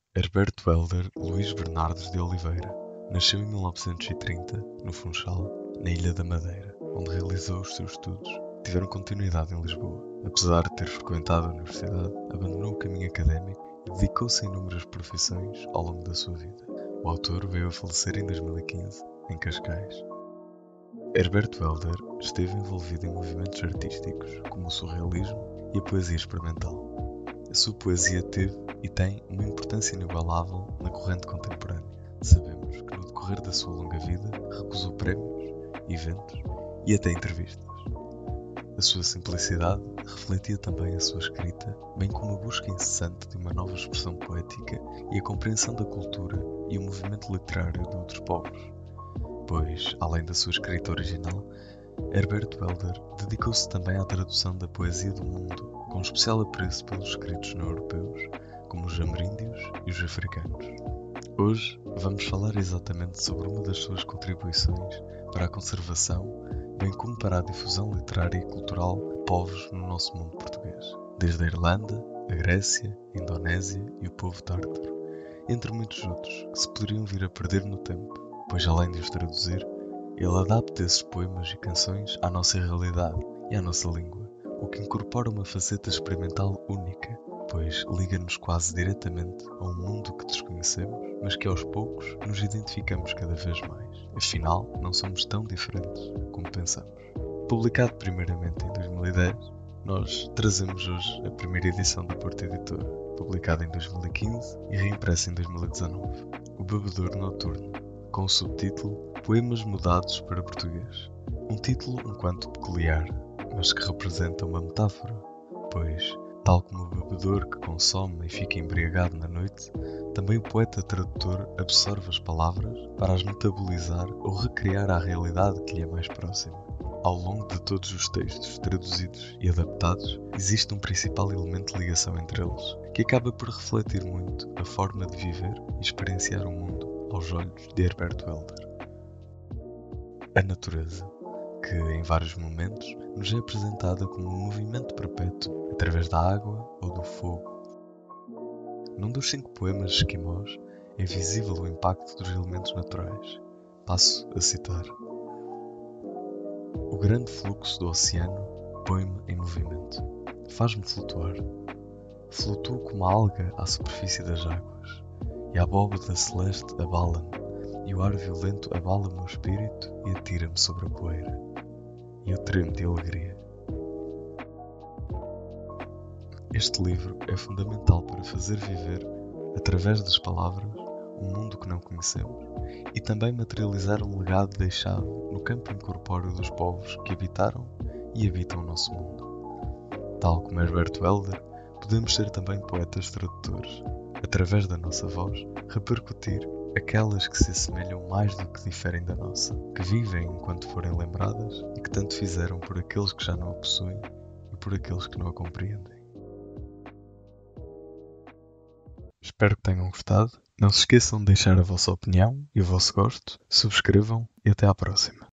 Herberto Helder Luís Bernardes de Oliveira nasceu em 1930, no Funchal, na Ilha da Madeira, onde realizou os seus estudos, que tiveram continuidade em Lisboa. Apesar de ter frequentado a universidade, abandonou o caminho académico e dedicou-se a inúmeras profissões ao longo da sua vida. O autor veio a falecer em 2015, em Cascais. Herberto Helder esteve envolvido em movimentos artísticos como o surrealismo e a poesia experimental. A sua poesia teve e tem uma importância inigualável na corrente contemporânea. Sabemos que no decorrer da sua longa vida recusou prémios, eventos e até entrevistas. A sua simplicidade refletia também a sua escrita, bem como a busca incessante de uma nova expressão poética e a compreensão da cultura e o movimento literário de outros povos. Pois, além da sua escrita original, Herberto Helder dedicou-se também à tradução da poesia do mundo, com especial apreço pelos escritos não europeus, como os ameríndios e os africanos. Hoje vamos falar exatamente sobre uma das suas contribuições para a conservação, bem como para a difusão literária e cultural de povos no nosso mundo português, desde a Irlanda, a Grécia, a Indonésia e o povo tártaro, entre muitos outros que se poderiam vir a perder no tempo, pois além de os traduzir, ele adapta esses poemas e canções à nossa realidade e à nossa língua, o que incorpora uma faceta experimental única, pois liga-nos quase diretamente a um mundo que desconhecemos, mas que aos poucos nos identificamos cada vez mais. Afinal, não somos tão diferentes como pensamos. Publicado primeiramente em 2010, nós trazemos hoje a primeira edição da Porta Editora, publicada em 2015 e reimpressa em 2019, O Bebedouro Noturno, com o subtítulo Poemas Mudados para Português. Um título um quanto peculiar, mas que representa uma metáfora, pois, tal como o bebedor que consome e fica embriagado na noite, também o poeta tradutor absorve as palavras para as metabolizar ou recriar à realidade que lhe é mais próxima. Ao longo de todos os textos traduzidos e adaptados, existe um principal elemento de ligação entre eles, que acaba por refletir muito a forma de viver e experienciar o mundo aos olhos de Herberto Helder. A natureza, que em vários momentos nos é apresentada como um movimento perpétuo através da água ou do fogo. Num dos 5 poemas esquimós é visível o impacto dos elementos naturais. Passo a citar. O grande fluxo do oceano põe-me em movimento, faz-me flutuar. Flutuo como a alga à superfície das águas, e a abóbada celeste abala-me, e o ar violento abala o meu espírito e atira-me sobre a poeira. E eu tremo de alegria. Este livro é fundamental para fazer viver, através das palavras, um mundo que não conhecemos e também materializar um legado deixado no campo incorpóreo dos povos que habitaram e habitam o nosso mundo. Tal como Herberto Helder, podemos ser também poetas tradutores, através da nossa voz, repercutir aquelas que se assemelham mais do que diferem da nossa, que vivem enquanto forem lembradas e que tanto fizeram por aqueles que já não a possuem e por aqueles que não a compreendem. Espero que tenham gostado. Não se esqueçam de deixar a vossa opinião e o vosso gosto. Subscrevam e até à próxima.